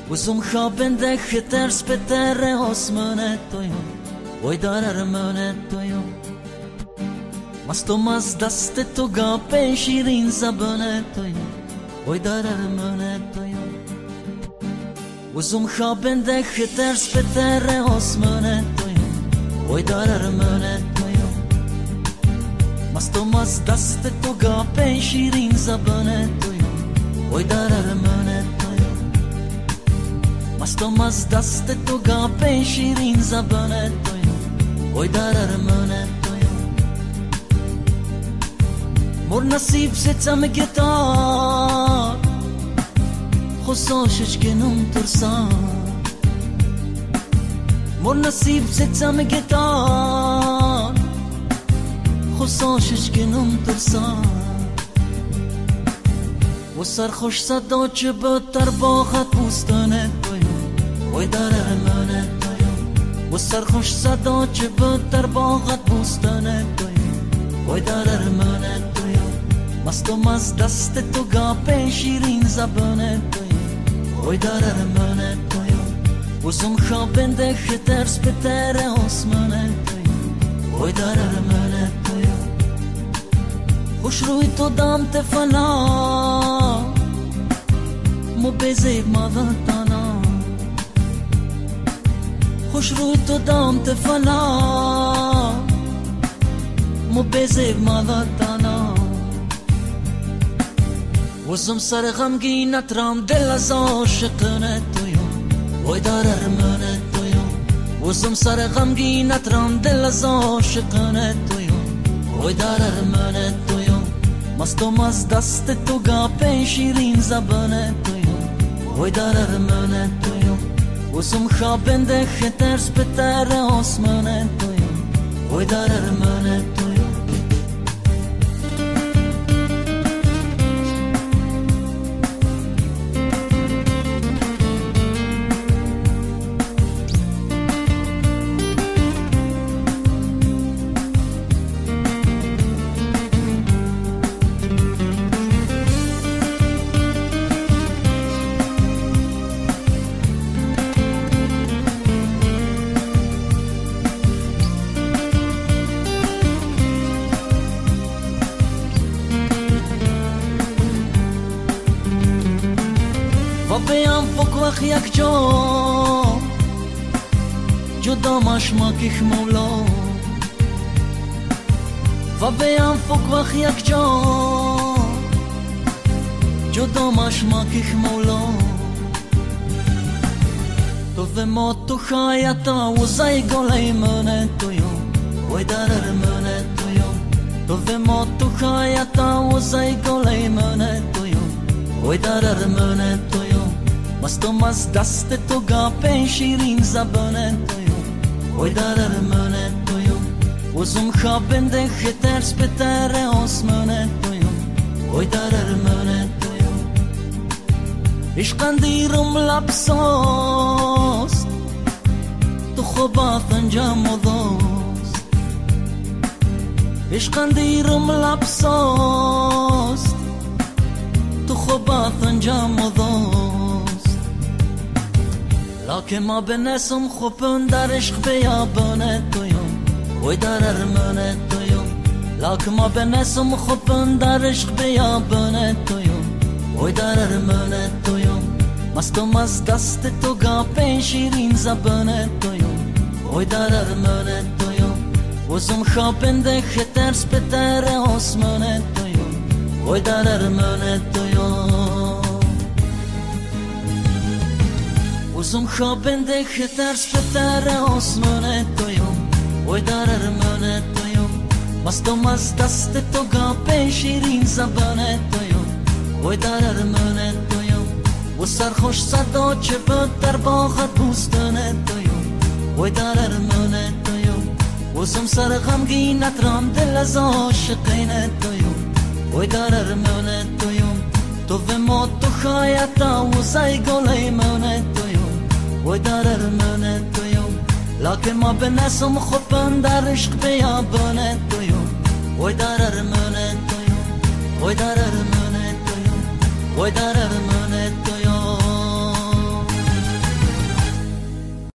وزم خوابنده خطر سپتر آسمانه تویم وای درمانه تویم مستم از دست تو گاپ شیرین زبانه تویم وای درمانه تویم وزم خوابنده خطر سپتر آسمانه تویم وای درمانه تویم مستم از دست تو گاپ شیرین زبانه تویم وای درمانه مستم از دست تو گاپ شیرین زبانه تویم وای درمانه تویم مر نصیب ستم گتار خساشش کنم ترسان مر نصیب ستم گتار خساشش کنم ترسان و سرخوش صدا چه بتر باغت بوستانه تویم وای درمانه تویم و سرخوش صدا چه بتر باغت بوستانه تویم وای درمانه تویم مستم از دست تو گاپ شیرین زبانه تویم وای درمانه تویم وزم خوابنده خطر سپتر آسمانه تویم وای درمانه تویم خوش روی تو دام تفنا مو بزیب مادتانا خوش روی تو دام تفنا مو بزیب مادتانا وزم سر غمگینت رام دل از عاشقانه تویم وای درمانه تویم وزم سر غمگینت رام دل از عاشقانه تویم وای درمانه تویم مستم از دست تو گاپ شیرین زبانه تویم وای درمانه تویم وزم خوابنده خطر سپتر آسمانه تویم وای درمانه تویم بیام فوق وقت یک جا جدا مشماکیخ مولا و بیام فوق وقت یک جا جدا مشماکیخ مولا تو و ما تو خایتا و زای گلای منه تویم وای درمانه تویم تو و ما تو خایتا و زای گلای منه تویم وای درمانه تویم مستم از دست تو گاپ شیرین زبانه تویم وای درمانه تویم وزم خوابنده خطر سپتر آسمانه تویم وای درمانه تویم عشقندیرم لبساست تو خوبات انجام و دوست عشقندیرم لبساست تو خوبات انجام و دوست لکه ما بنسم خوبن در عشق بیابانه تویم وای درمانه تویم لکه ما بنسم خوبن در عشق بیابانه تویم وای درمانه تویم مستم از دست تو گاپ شیرین زبانه تویم وای درمانه تویم وزم خوابنده خطر سپتر آسمانه تویم وای درمانه تویم وزم خوابنده خطر سپتر آسمانه تویم وای درمانه تویم مستم از دست تو گاپ شیرین زبانه تویم وای درمانه تویم و سرخوش صدا چه بتر باغت بوستانه تویم وای درمانه تویم وزم سر غمگینت رام دل از عاشقینه تویم وای درمانه تویم تو و ما تو خایتا و زای گلای منه تویم وای درمانه تویم لکه ما بنسم خوبن در عشق بیابانه تویم وای درمانه تویم وای درمانه تویم وای